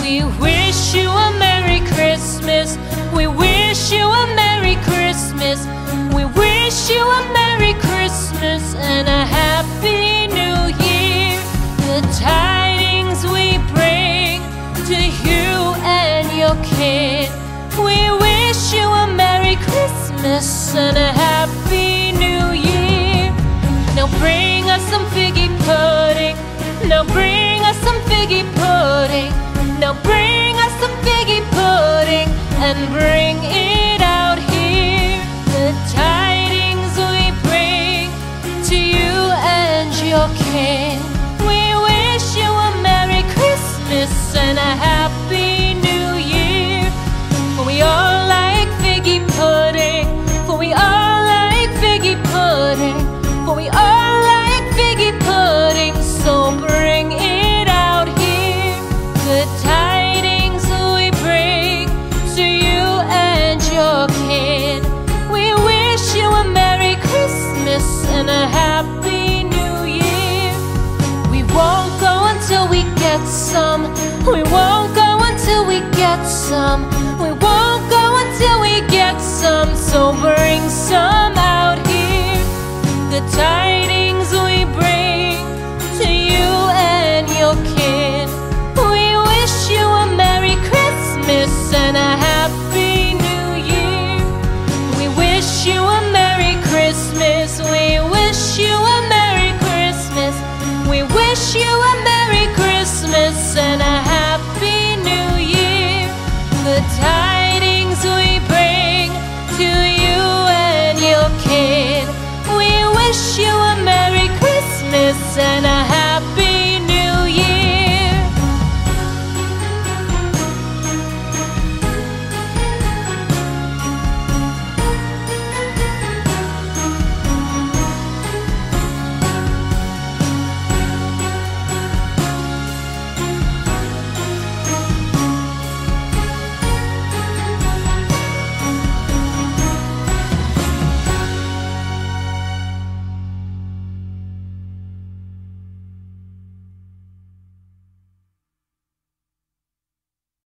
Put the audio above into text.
We wish you a Merry Christmas. We wish you a Merry Christmas. We wish you a Merry Christmas and a Happy New Year. The tidings we bring to you and your kid. We wish you a Merry Christmas and a Happy New Year. Now bring us some figgy pudding. Now bring us some figgy pudding. Now bring us some figgy pudding and bring it out here. The tidings we bring to you and your kin. We wish you a Merry Christmas and a Happy New Year. For we all like figgy pudding. For we all like figgy pudding. For we all like figgy pudding. So bring it out here. The tidings we bring to you and your kid. We wish you a Merry Christmas and a Happy New Year. We won't go until we get some. We won't go until we get some. We won't go until we get some. So bring some out here. The tidings we bring to you and your kid. We wish you a Merry Christmas and a Happy New Year. We wish you a Merry Christmas. We wish you a Merry Christmas. We wish you a Merry Christmas and a Happy New Year. The tidings we bring to you and your kid. We wish you a Merry Christmas and a Happy